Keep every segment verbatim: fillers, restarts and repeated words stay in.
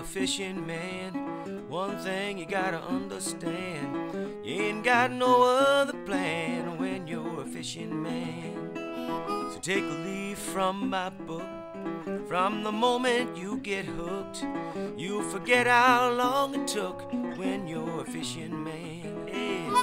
fishing man, one thing you gotta understand, you ain't got no other plan when you're a fishing man. So take a leaf from my book, from the moment you get hooked, you'll forget how long it took when you're a fishing man. Yeah.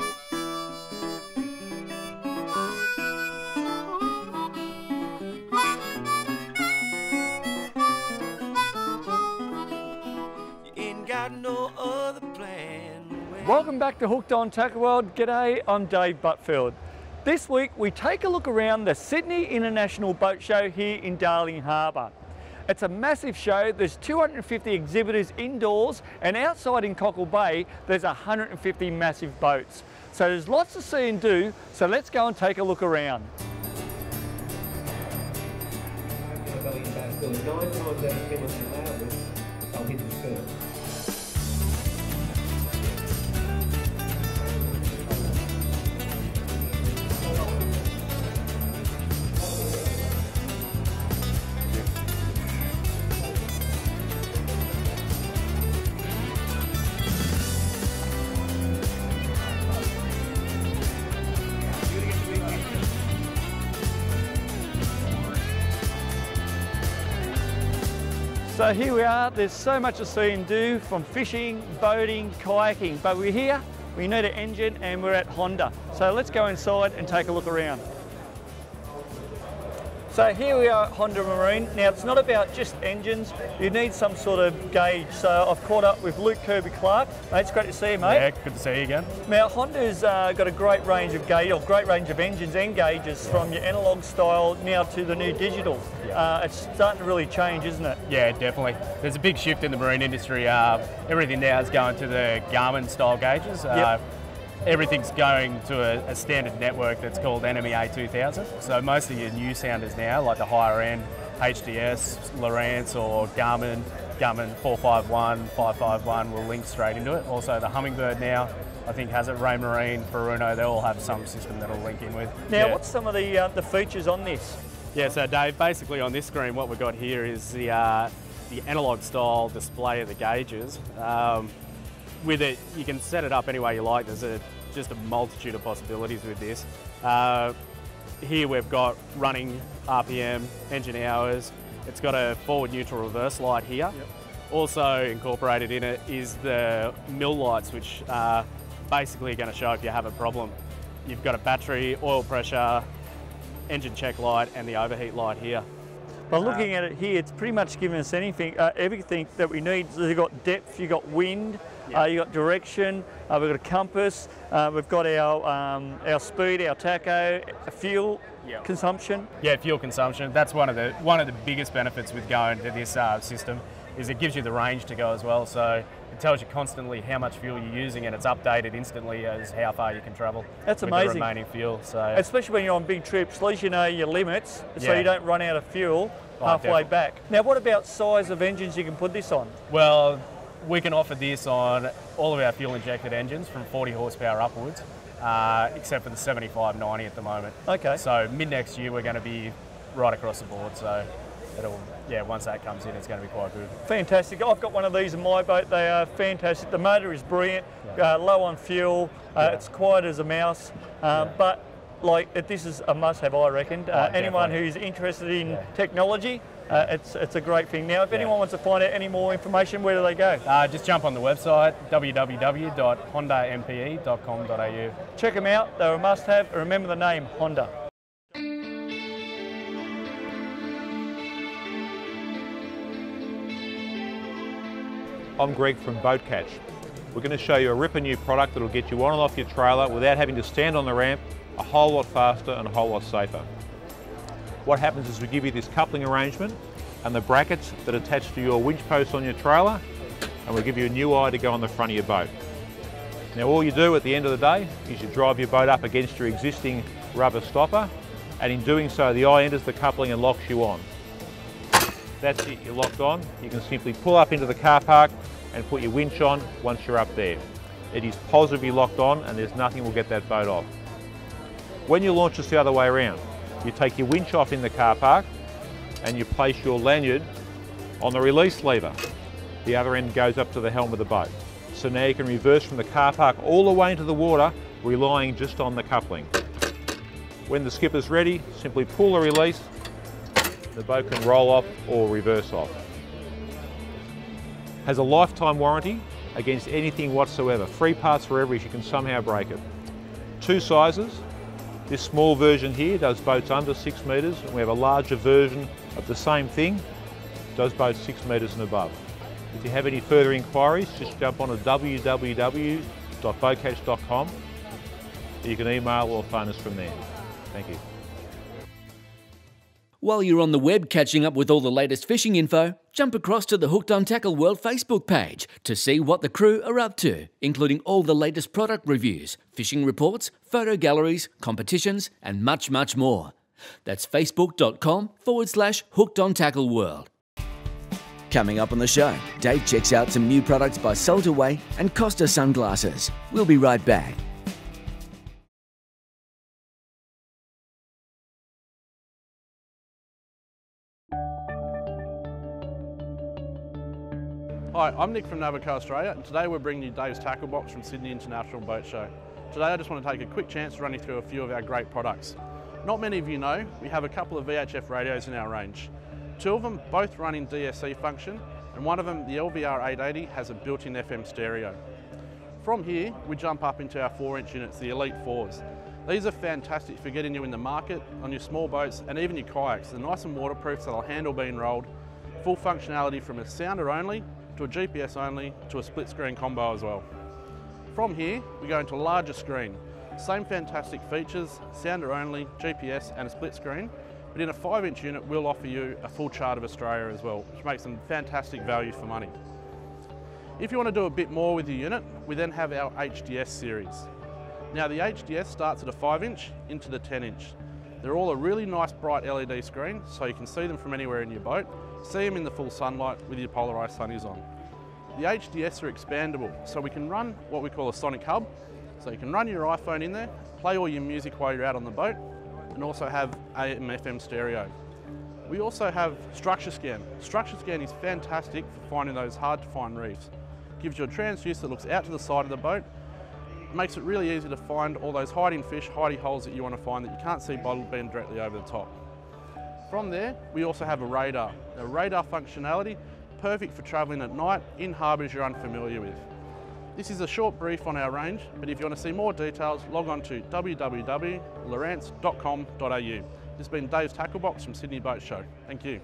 No other plan. Welcome back to Hooked on Tackle World. G'day, I'm Dave Butfield. This week we take a look around the Sydney International Boat Show here in Darling Harbour. It's a massive show. There's two hundred fifty exhibitors indoors, and outside in Cockle Bay there's one hundred fifty massive boats. So there's lots to see and do, so let's go and take a look around. So here we are, there's so much to see and do, from fishing, boating, kayaking, but we're here, we need an engine, and we're at Honda. So let's go inside and take a look around. So here we are at Honda Marine. Now it's not about just engines, you need some sort of gauge. So I've caught up with Luke Kirby-Clark. Mate, it's great to see you, mate. Yeah, good to see you again. Now Honda's uh, got a great range of gauge, or great range of engines and gauges, from your analog style now to the new digital. Yeah. Uh, it's starting to really change, isn't it? Yeah, definitely. There's a big shift in the marine industry. Uh, everything now is going to the Garmin style gauges. Uh, yep. Everything's going to a, a standard network that's called N M E A two thousand. So most of your new sounders now, like the higher end, H D S, Lowrance or Garmin, Garmin four five one, five five one will link straight into it. Also the Hummingbird now, I think has it, Raymarine, Furuno, they all have some system that'll link in with. Now yeah. What's some of the, uh, the features on this? Yeah, so Dave, basically on this screen what we've got here is the, uh, the analog style display of the gauges. Um, with it, you can set it up any way you like. There's a, just a multitude of possibilities with this. Uh, here we've got running R P M, engine hours. It's got a forward neutral reverse light here. Yep. Also incorporated in it is the mill lights, which are basically going to show if you have a problem. You've got a battery, oil pressure, engine check light and the overheat light here. Well, looking uh, at it here, it's pretty much giving us anything, uh, everything that we need. So you've got depth, you've got wind, yep. uh, you've got direction, uh, we've got a compass, uh, we've got our um, our speed, our tacho, fuel yep. consumption. Yeah, fuel consumption. That's one of the one of the biggest benefits with going to this uh, system, is it gives you the range to go as well. So it tells you constantly how much fuel you're using, and it's updated instantly as how far you can travel. That's with amazing. The remaining fuel. So especially when you're on big trips, at least you know your limits, so yeah. you don't run out of fuel oh, halfway definitely. back. Now, what about size of engines you can put this on? Well, we can offer this on all of our fuel injected engines from forty horsepower upwards, uh, except for the seventy-five ninety at the moment. Okay. So mid next year we're going to be right across the board. So it'll. Yeah, once that comes in, it's going to be quite good. Fantastic. I've got one of these in my boat. They are fantastic. The motor is brilliant, yeah. uh, low on fuel. Uh, yeah. It's quiet as a mouse. Um, yeah. But like, it, this is a must-have, I reckon. Uh, oh, anyone definitely. who's interested in yeah. technology, uh, it's it's a great thing. Now, if yeah. anyone wants to find out any more information, where do they go? Uh, just jump on the website, w w w dot honda m p e dot com dot a u. Check them out. They're a must-have. And remember the name, Honda. I'm Greg from Boat Catch. We're going to show you a ripper new product that will get you on and off your trailer without having to stand on the ramp, a whole lot faster and a whole lot safer. What happens is we give you this coupling arrangement and the brackets that attach to your winch posts on your trailer, and we give you a new eye to go on the front of your boat. Now all you do at the end of the day is you drive your boat up against your existing rubber stopper, and in doing so the eye enters the coupling and locks you on. That's it, you're locked on. You can simply pull up into the car park and put your winch on once you're up there. It is positively locked on and there's nothing will get that boat off. When you launch this the other way around, you take your winch off in the car park and you place your lanyard on the release lever. The other end goes up to the helm of the boat. So now you can reverse from the car park all the way into the water, relying just on the coupling. When the skipper's ready, simply pull the release. The boat can roll off or reverse off. Has a lifetime warranty against anything whatsoever. Free parts forever if you can somehow break it. Two sizes. This small version here does boats under six metres, and we have a larger version of the same thing, does boats six metres and above. If you have any further inquiries, just jump on to w w w dot boat catch dot com. You can email or phone us from there. Thank you. While you're on the web catching up with all the latest fishing info, jump across to the Hooked on Tackle World Facebook page to see what the crew are up to, including all the latest product reviews, fishing reports, photo galleries, competitions, and much, much more. That's facebook.com forward slash Hooked on Tackle World. Coming up on the show, Dave checks out some new products by Saltaway and Costa Sunglasses. We'll be right back. Hi, I'm Nick from Navico Australia, and today we're bringing you Dave's Tackle Box from Sydney International Boat Show. Today I just want to take a quick chance to run you through a few of our great products. Not many of you know, we have a couple of V H F radios in our range. Two of them both run in D S C function, and one of them, the L V R eight eighty, has a built-in F M stereo. From here, we jump up into our four inch units, the Elite fours. These are fantastic for getting you in the market, on your small boats, and even your kayaks. They're nice and waterproof, so they'll handle being rolled. Full functionality from a sounder only, to a G P S only, to a split screen combo as well. From here, we go into a larger screen. Same fantastic features, sounder only, G P S and a split screen, but in a five inch unit we'll offer you a full chart of Australia as well, which makes them fantastic value for money. If you want to do a bit more with your unit, we then have our H D S series. Now the H D S starts at a five inch into the ten inch. They're all a really nice bright L E D screen, so you can see them from anywhere in your boat, see them in the full sunlight with your polarised sunnies on. The H D S are expandable, so we can run what we call a sonic hub. So you can run your iPhone in there, play all your music while you're out on the boat, and also have A M F M stereo. We also have Structure Scan. Structure Scan is fantastic for finding those hard to find reefs. Gives you a transducer that looks out to the side of the boat, makes it really easy to find all those hiding fish, hidey holes that you want to find that you can't see by being directly over the top. From there, we also have a radar. A radar functionality, perfect for travelling at night in harbours you're unfamiliar with. This is a short brief on our range, but if you want to see more details, log on to w w w dot lowrance dot com dot a u. This has been Dave's Tackle Box from Sydney Boat Show. Thank you.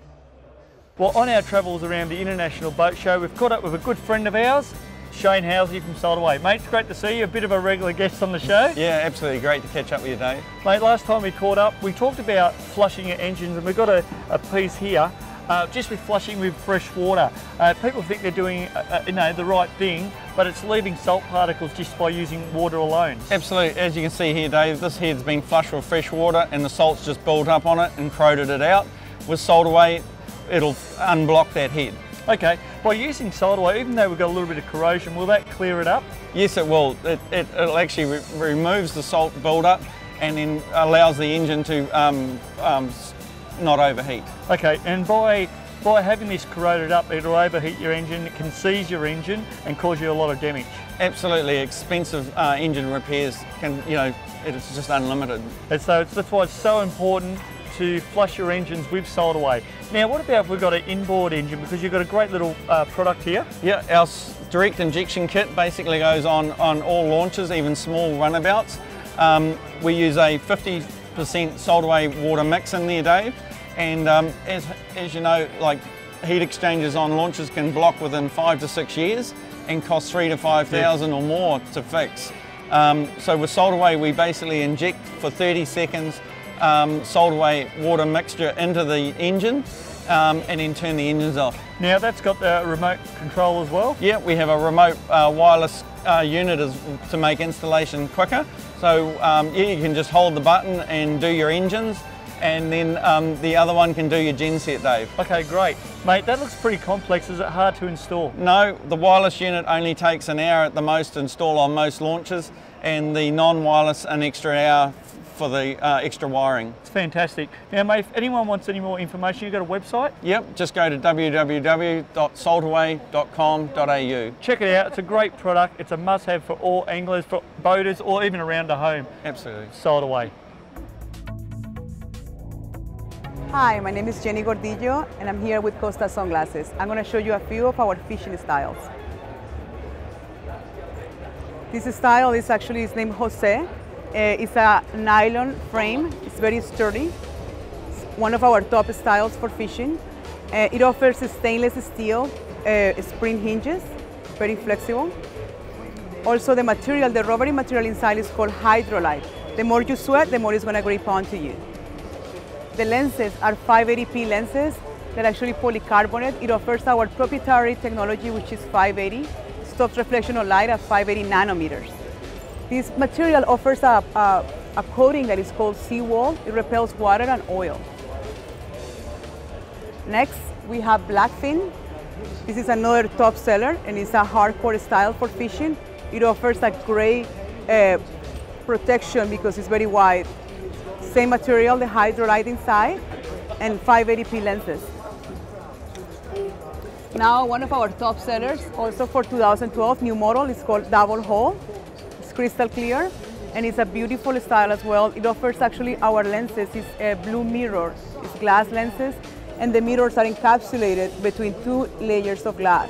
Well, on our travels around the International Boat Show, we've caught up with a good friend of ours, Shane Housley from Saltaway. Mate, it's great to see you, a bit of a regular guest on the show. Yeah, absolutely great to catch up with you, Dave. Mate, last time we caught up, we talked about flushing your engines, and we've got a, a piece here, uh, just with flushing with fresh water. Uh, people think they're doing uh, you know, the right thing, but it's leaving salt particles just by using water alone. Absolutely, as you can see here, Dave, this head's been flushed with fresh water and the salt's just built up on it and corroded it out. With Saltaway, it'll unblock that head. Okay, by using Saltaway, even though we've got a little bit of corrosion, will that clear it up? Yes, it will. It, it, it'll actually re removes the salt build-up and then allows the engine to um, um, not overheat. Okay, and by by having this corroded up, it'll overheat your engine, it can seize your engine and cause you a lot of damage. Absolutely, expensive uh, engine repairs can, you know, it's just unlimited. And so it's, that's why it's so important to flush your engines with Saltaway. Now, what about if we've got an inboard engine, because you've got a great little uh, product here? Yeah, our direct injection kit basically goes on, on all launches, even small runabouts. Um, we use a fifty percent Saltaway water mix in there, Dave, and um, as, as you know, like heat exchangers on launches can block within five to six years and cost three to five thousand yeah. or more to fix. Um, so with Saltaway, we basically inject for thirty seconds um, Saltaway water mixture into the engine um, and then turn the engines off. Now that's got the remote control as well? Yeah, we have a remote uh, wireless uh, unit as, to make installation quicker. So um, yeah, you can just hold the button and do your engines, and then um, the other one can do your genset, Dave. Okay, great. Mate, that looks pretty complex. Is it hard to install? No, the wireless unit only takes an hour at the most to install on most launches, and the non-wireless an extra hour for the uh, extra wiring. It's fantastic. Now, mate, if anyone wants any more information, you've got a website? Yep, just go to w w w dot saltaway dot com dot a u. Check it out. It's a great product. It's a must-have for all anglers, for boaters, or even around the home. Absolutely. Saltaway. Hi, my name is Jenny Gordillo and I'm here with Costa Sunglasses. I'm going to show you a few of our fishing styles. This style is actually it's named Jose. Uh, it's a nylon frame. It's very sturdy. It's one of our top styles for fishing. Uh, it offers stainless steel uh, spring hinges, very flexible. Also the material, the rubbery material inside is called Hydrolite. The more you sweat, the more it's going to grip onto you. The lenses are five eighty p lenses. They're actually polycarbonate. It offers our proprietary technology, which is five eighty. Stops reflection of light at five eighty nanometers. This material offers a, a, a coating that is called seawall. It repels water and oil. Next, we have Blackfin. This is another top seller, and it's a hardcore style for fishing. It offers a great uh, protection because it's very wide. Same material, the Hydrolite inside, and five eighty p lenses. Now, one of our top sellers, also for two thousand twelve, new model, is called Double Hull. It's crystal clear, and it's a beautiful style as well. It offers actually our lenses, it's a blue mirror, it's glass lenses, and the mirrors are encapsulated between two layers of glass.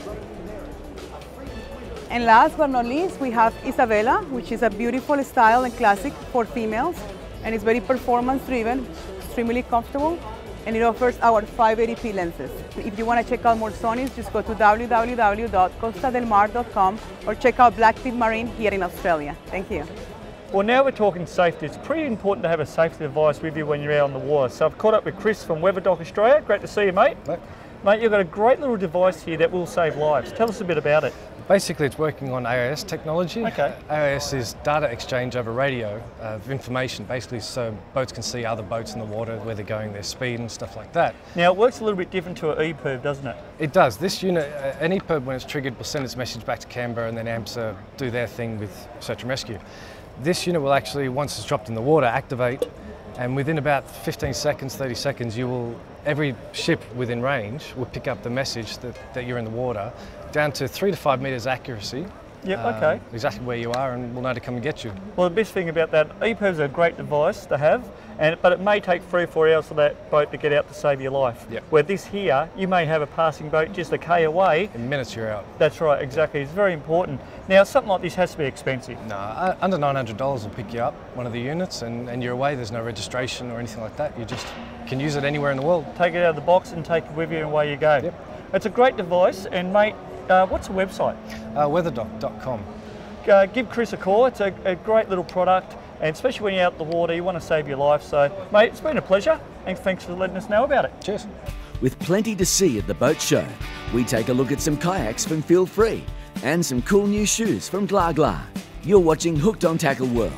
And last but not least, we have Isabella, which is a beautiful style and classic for females. And it's very performance driven, extremely comfortable, and it offers our five eighty p lenses. If you want to check out more Sonys, just go to w w w dot costa del mar dot com or check out Blackfin Marine here in Australia. Thank you. Well, now we're talking safety. It's pretty important to have a safety device with you when you're out on the water. So I've caught up with Chris from Weatherdock Australia. Great to see you, mate. Mate. Mate, you've got a great little device here that will save lives. Tell us a bit about it. Basically, it's working on A I S technology. Okay. A I S is data exchange over radio of information, basically, so boats can see other boats in the water, where they're going, their speed and stuff like that. Now, it works a little bit different to an E P I R B, doesn't it? It does. This unit, uh, an E P I R B, when it's triggered, will send its message back to Canberra, and then AMSA do their thing with search and rescue. This unit will actually, once it's dropped in the water, activate, and within about fifteen seconds, thirty seconds, you will, every ship within range will pick up the message that, that you're in the water, down to three to five metres accuracy. Yep, um, okay. Exactly where you are, and we'll know to come and get you. Well, the best thing about that, E P I R Bs are a great device to have, and but it may take three or four hours for that boat to get out to save your life. Yep. Where this here, you may have a passing boat just a K away. In minutes you're out. That's right, exactly. It's very important. Now, something like this has to be expensive. No, uh, under nine hundred dollars will pick you up, one of the units, and, and you're away. There's no registration or anything like that. You just can use it anywhere in the world. Take it out of the box and take it with you, and away you go. Yep. It's a great device, and mate, uh, what's the website? Uh, weatherdock dot com. Uh, give Chris a call. It's a, a great little product, and especially when you're out in the water, you want to save your life. So, mate, it's been a pleasure, and thanks for letting us know about it. Cheers. With plenty to see at the boat show, we take a look at some kayaks from Feel Free and some cool new shoes from Gla Gla. You're watching Hooked on Tackle World.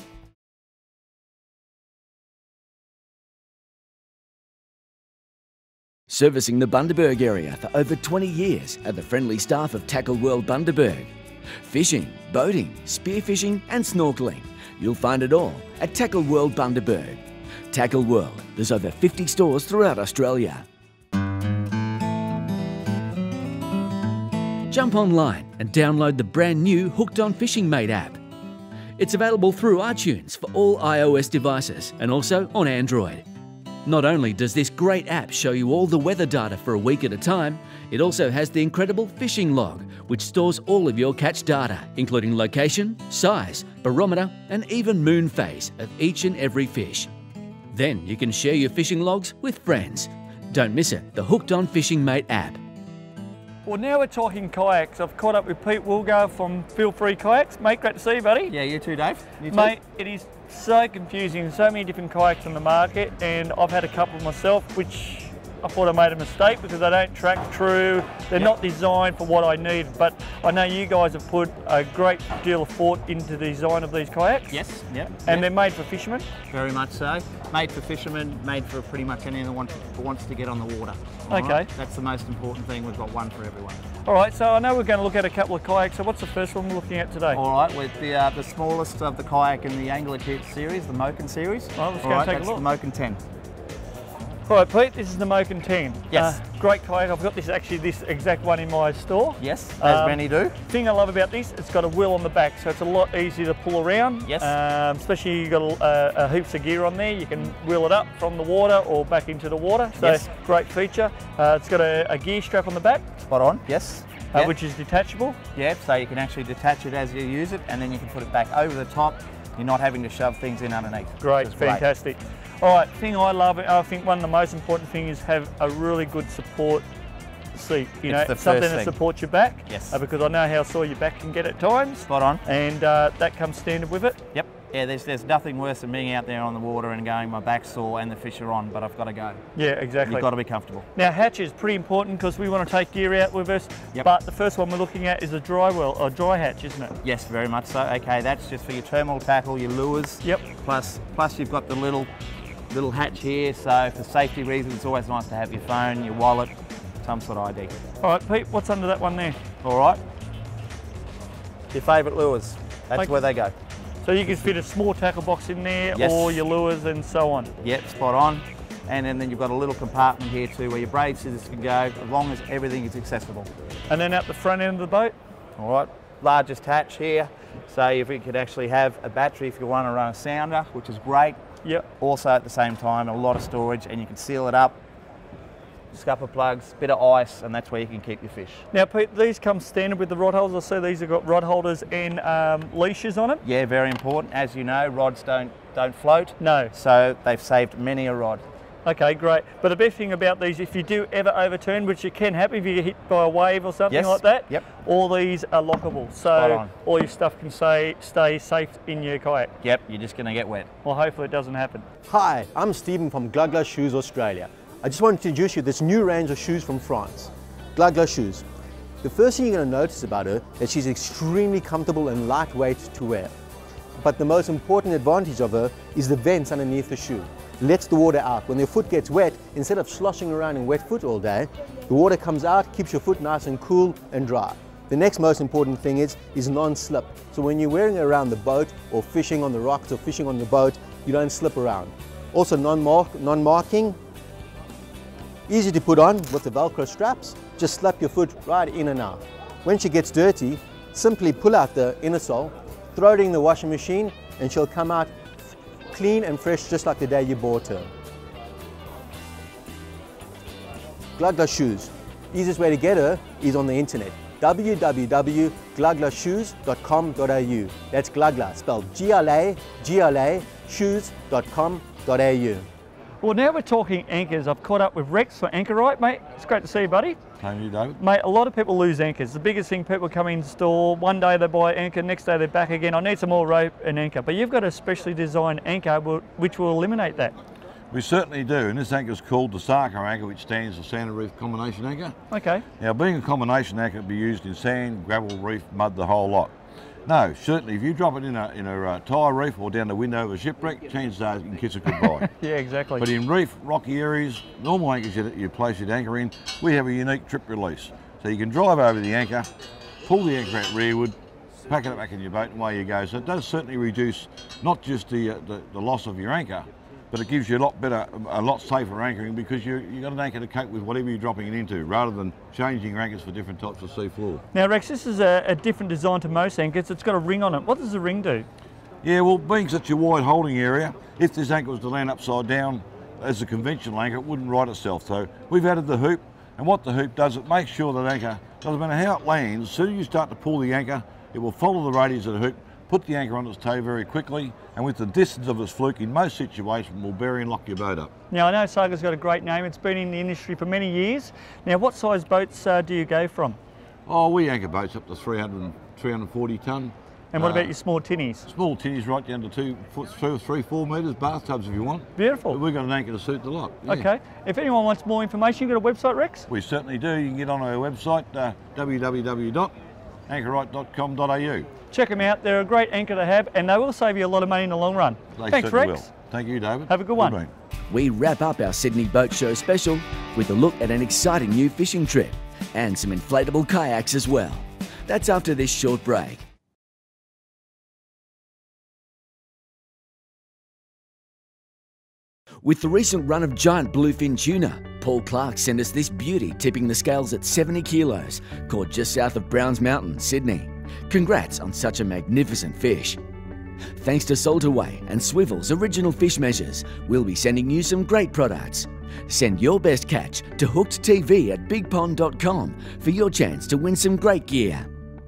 Servicing the Bundaberg area for over twenty years are the friendly staff of Tackle World Bundaberg. Fishing, boating, spearfishing and snorkeling. You'll find it all at Tackle World Bundaberg. Tackle World, there's over fifty stores throughout Australia. Jump online and download the brand new Hooked on Fishing Mate app. It's available through iTunes for all iOS devices and also on Android. Not only does this great app show you all the weather data for a week at a time, it also has the incredible fishing log, which stores all of your catch data, including location, size, barometer, and even moon phase of each and every fish. Then you can share your fishing logs with friends. Don't miss it, the Hooked on Fishing Mate app. Well, now we're talking kayaks. I've caught up with Pete Woolgar from Feel Free Kayaks. Mate, great to see you, buddy. Yeah, you too, Dave. You too. Mate, it is so confusing. So many different kayaks on the market, and I've had a couple myself, which I thought I made a mistake because they don't track true. They're Yep. not designed for what I need, but I know you guys have put a great deal of thought into the design of these kayaks. Yes, yeah. And yeah. they're made for fishermen? Very much so. Made for fishermen, made for pretty much anyone who wants, who wants to get on the water. All Okay. right? That's the most important thing. We've got one for everyone. All right, so I know we're going to look at a couple of kayaks, so what's the first one we're looking at today? All right, with the uh, the smallest of the kayak in the Angler Kit series, the Moken series. All right, let's All go right, take a that's look. the Moken ten. All right, Pete, this is the Moken ten. Yes. Uh, great kayak. I've got this actually this exact one in my store. Yes, as Um, many do. thing I love about this, it's got a wheel on the back, so it's a lot easier to pull around. Yes. Um, especially you've got a, a, a heaps of gear on there. You can wheel it up from the water or back into the water. So Yes. great feature. Uh, it's got a, a gear strap on the back, Spot on, yes. uh, Yep. which is detachable. Yep, so you can actually detach it as you use it, and then you can put it back over the top. You're not having to shove things in underneath. Great, which is great. fantastic. All right, thing I love, I think one of the most important things is have a really good support seat. You It's know, the something first that thing. supports your back. Yes. Uh, because I know how sore your back can get at times. Spot on. And uh, that comes standard with it. Yep. Yeah, there's, there's nothing worse than being out there on the water and going, my back's sore and the fish are on, but I've got to go. Yeah, exactly. You've got to be comfortable. Now hatch is pretty important because we want to take gear out with us, Yep. but the first one we're looking at is a dry well, or dry hatch, isn't it? Yes, very much so. Okay, that's just for your terminal tackle, your lures. Yep. Plus, plus you've got the little, little hatch here. So for safety reasons, it's always nice to have your phone, your wallet, some sort of I D. All right, Pete, what's under that one there? All right. Your favourite lures. That's Okay. where they go. So you can fit a small tackle box in there, Yes. or your lures and so on. Yep, spot on. And then, then you've got a little compartment here too where your braid scissors can go, as long as everything is accessible. And then out the front end of the boat? All right, largest hatch here. So if we could actually have a battery if you want to run a sounder, which is great. Yep. Also at the same time, a lot of storage, and you can seal it up. Scupper plugs, bit of ice, and that's where you can keep your fish. Now Pete, these come standard with the rod holders. I see these have got rod holders and um, leashes on them. Yeah, very important. As you know, rods don't, don't float. No. So they've saved many a rod. Okay, great. But the best thing about these, if you do ever overturn, which you can happen if you get hit by a wave or something Yes, like that, yep. all these are lockable. Spot So on. all your stuff can stay, stay safe in your kayak. Yep, you're just going to get wet. Well, hopefully it doesn't happen. Hi, I'm Stephen from Glugla Shoes Australia. I just wanted to introduce you to this new range of shoes from France, Glugla shoes. The first thing you're going to notice about her is that she's extremely comfortable and lightweight to wear. But the most important advantage of her is the vents underneath the shoe. Lets the water out. When your foot gets wet, instead of sloshing around in wet foot all day, the water comes out, keeps your foot nice and cool and dry. The next most important thing is, is non-slip. So when you're wearing it around the boat or fishing on the rocks or fishing on the boat, you don't slip around. Also non-mark, non-marking, easy to put on with the Velcro straps. Just slap your foot right in and out. When she gets dirty, simply pull out the inner sole, throw it in the washing machine, and she'll come out clean and fresh just like the day you bought her. Glugla shoes. Easiest way to get her is on the internet. w w w dot glugla shoes dot com dot a u. That's Glugla, spelled G L A G L A, shoes dot com dot a u. Well, now we're talking anchors. I've caught up with Rex for Anchorite, mate. It's great to see you, buddy. Same you, David. Mate, a lot of people lose anchors. The biggest thing, people come in store, one day they buy an anchor, next day they're back again. I need some more rope and anchor. But you've got a specially designed anchor which will eliminate that. We certainly do, and this anchor is called the Sarco anchor, which stands for Sand and Reef Combination Anchor. Okay. Now, being a combination anchor, it can be used in sand, gravel, reef, mud, the whole lot. No, certainly, if you drop it in a, in a uh, tire reef or down the window of a shipwreck, chances are you can kiss it goodbye. Yeah, exactly. But in reef, rocky areas, normal anchors you, you place your anchor in, we have a unique trip release. So you can drive over the anchor, pull the anchor out rearward, pack it back in your boat, and away you go. So it does certainly reduce not just the, uh, the, the loss of your anchor, but it gives you a lot better, a lot safer anchoring because you, you've got an anchor to cope with whatever you're dropping it into, rather than changing your anchors for different types of sea floor. Now, Rex, this is a, a different design to most anchors. It's got a ring on it. What does the ring do? Yeah, well, being such a wide holding area, if this anchor was to land upside down as a conventional anchor, it wouldn't right itself. So we've added the hoop, and what the hoop does, it makes sure that anchor, doesn't matter how it lands, as soon as you start to pull the anchor, it will follow the radius of the hoop, put the anchor on its toe very quickly, and with the distance of its fluke, in most situations, will bury and lock your boat up. Now, I know Sargo's got a great name. It's been in the industry for many years. Now, what size boats uh, do you go from? Oh, we anchor boats up to three hundred, three hundred forty tonne. And what Uh, about your small tinnies? Small tinnies right down to two foot, two, three, four metres, bathtubs if you want. Beautiful. But we've got an anchor to suit the lot. Yeah. Okay. If anyone wants more information, you got a website, Rex? We certainly do. You can get on our website, uh, w w w dot anchorite dot com dot a u. Check them out. They're a great anchor to have, and they will save you a lot of money in the long run. They Thanks, certainly Rex. will. Thank you, David. Have a good one. Good We wrap up our Sydney Boat Show special with a look at an exciting new fishing trip and some inflatable kayaks as well. That's after this short break. With the recent run of giant bluefin tuna, Paul Clark sent us this beauty tipping the scales at seventy kilos, caught just south of Browns Mountain, Sydney. Congrats on such a magnificent fish. Thanks to Saltaway and Swivel's original fish measures, we'll be sending you some great products. Send your best catch to hooked T V at big pond dot com for your chance to win some great gear.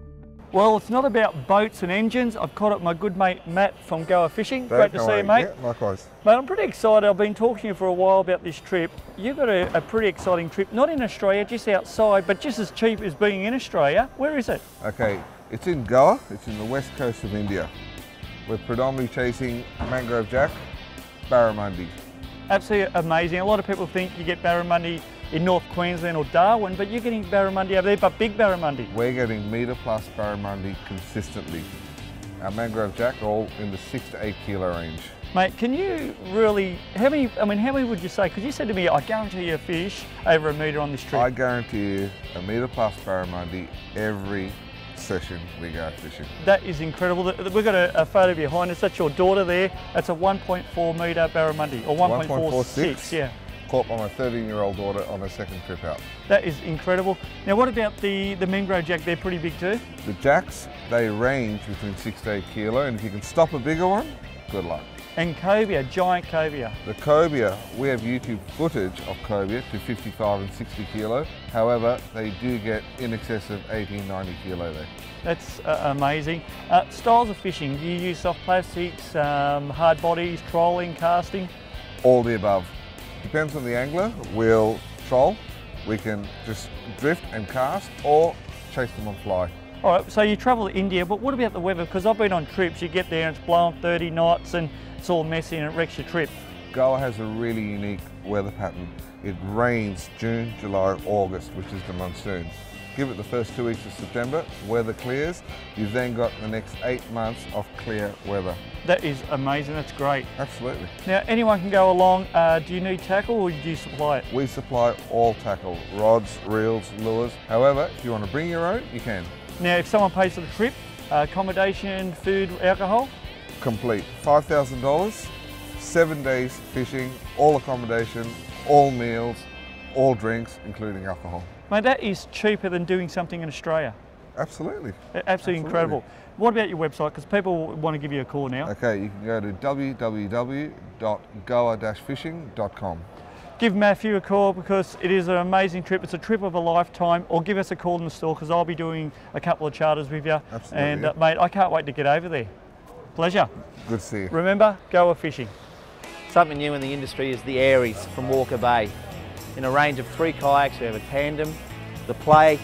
Well, it's not about boats and engines. I've caught up my good mate Matt from Goa Fishing. Great to see you, mate. Yeah, likewise. Mate, I'm pretty excited. I've been talking to you for a while about this trip. You've got a, a pretty exciting trip, not in Australia, just outside, but just as cheap as being in Australia. Where is it? Okay, it's in Goa. It's in the west coast of India. We're predominantly chasing mangrove jack, barramundi. Absolutely amazing. A lot of people think you get barramundi in North Queensland or Darwin, but you're getting barramundi over there, but big barramundi. We're getting metre plus barramundi consistently. Our mangrove jack are all in the six to eight kilo range. Mate, can you really, how many, I mean, how many would you say? Because you said to me, I guarantee you a fish over a metre on this trip. I guarantee you a metre plus barramundi every session we go fishing. That is incredible. We've got a, a photo behind us. That's your daughter there. That's a one point four metre barramundi, or one point four six, yeah. Caught by my thirteen year old daughter on her second trip out. That is incredible. Now what about the, the mangrove jack? They're pretty big too? The jacks, they range between six to eight kilo, and if you can stop a bigger one, good luck. And cobia, giant cobia. The cobia, we have YouTube footage of cobia to fifty-five and sixty kilo. However, they do get in excess of eighteen, ninety kilo there. That's uh, amazing. Uh, styles of fishing, do you use soft plastics, um, hard bodies, trolling, casting? All the above. Depends on the angler. We'll troll, we can just drift and cast, or chase them on fly. All right, so you travel to India, but what about the weather? Because I've been on trips, you get there and it's blowing thirty knots and it's all messy and it wrecks your trip. Goa has a really unique weather pattern. It rains June, July, August, which is the monsoon. Give it the first two weeks of September, weather clears. You've then got the next eight months of clear weather. That is amazing, that's great. Absolutely. Now, anyone can go along. Uh, do you need tackle or do you supply it? We supply all tackle, rods, reels, lures. However, if you want to bring your own, you can. Now, if someone pays for the trip, uh, accommodation, food, alcohol? Complete. five thousand dollars, seven days fishing, all accommodation, all meals, all drinks, including alcohol. Mate, that is cheaper than doing something in Australia. Absolutely. Absolutely, Absolutely. incredible. What about your website? Because people want to give you a call now. Okay, you can go to w w w dot goa dash fishing dot com. Give Matthew a call because it is an amazing trip. It's a trip of a lifetime. Or give us a call in the store because I'll be doing a couple of charters with you. Absolutely. And uh, mate, I can't wait to get over there. Pleasure. Good to see you. Remember, Goa Fishing. Something new in the industry is the Aries from Walker Bay. In a range of three kayaks, we have a tandem, the play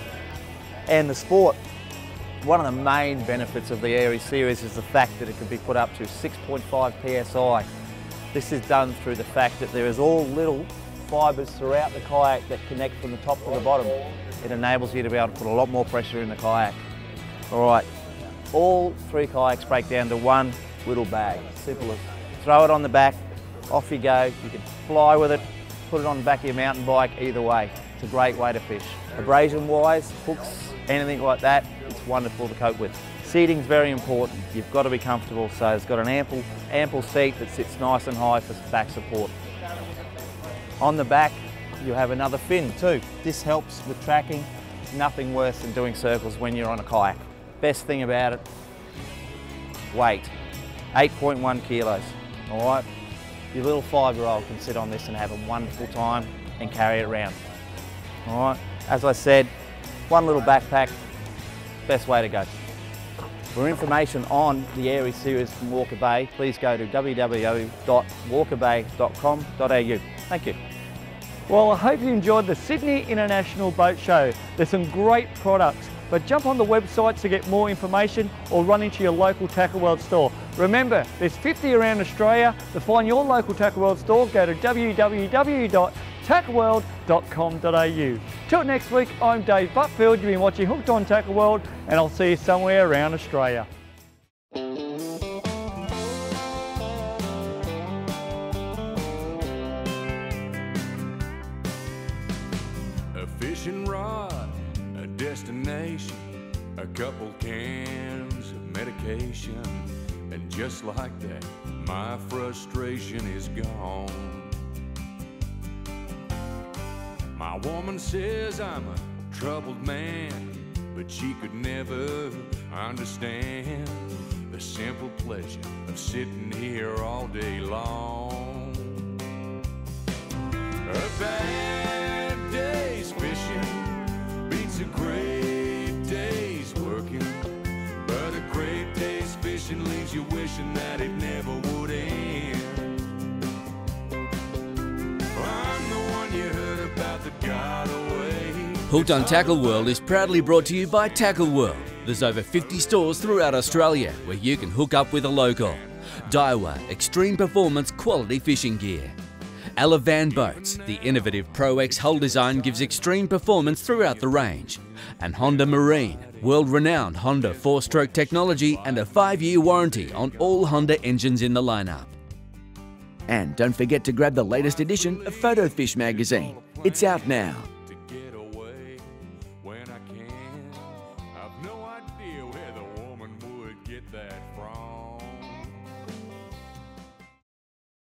and the sport. One of the main benefits of the Aries series is the fact that it can be put up to six point five P S I. This is done through the fact that there is all little fibres throughout the kayak that connect from the top to the bottom. It enables you to be able to put a lot more pressure in the kayak. All right, all three kayaks break down to one little bag. Simple as throw it on the back, off you go. You can fly with it, put it on the back of your mountain bike, either way. It's a great way to fish. Abrasion wise, hooks, anything like that, it's wonderful to cope with. Seating's very important. You've got to be comfortable, so it's got an ample, ample seat that sits nice and high for back support. On the back, you have another fin too. This helps with tracking. Nothing worse than doing circles when you're on a kayak. Best thing about it, weight, eight point one kilos, all right? Your little five-year-old can sit on this and have a wonderful time and carry it around, all right? As I said, one little backpack, best way to go. For information on the Aries series from Walker Bay, please go to w w w dot walker bay dot com dot a u. Thank you. Well, I hope you enjoyed the Sydney International Boat Show. There's some great products but jump on the website to get more information or run into your local Tackle World store. Remember, there's fifty around Australia. To find your local Tackle World store, go to w w w dot tackle world dot com dot a u. Till next week, I'm Dave Butfield. You've been watching Hooked on Tackle World, and I'll see you somewhere around Australia. A fishing rod, a destination, a couple cans of medication, and just like that, my frustration is gone. My woman says I'm a troubled man, but she could never understand the simple pleasure of sitting here all day long. A bad day's fishing beats a great day's working, but a great day's fishing leaves you wishing that it never would end. I'm the one you heard about that got away. Hooked on Tackle World is proudly brought to you by Tackle World. There's over fifty stores throughout Australia where you can hook up with a local. Daiwa Extreme Performance Quality Fishing Gear. Alavan Boats, the innovative Pro X hull design gives extreme performance throughout the range. And Honda Marine, world-renowned Honda four-stroke technology and a five-year warranty on all Honda engines in the lineup. And don't forget to grab the latest edition of Photo Fish magazine. It's out now.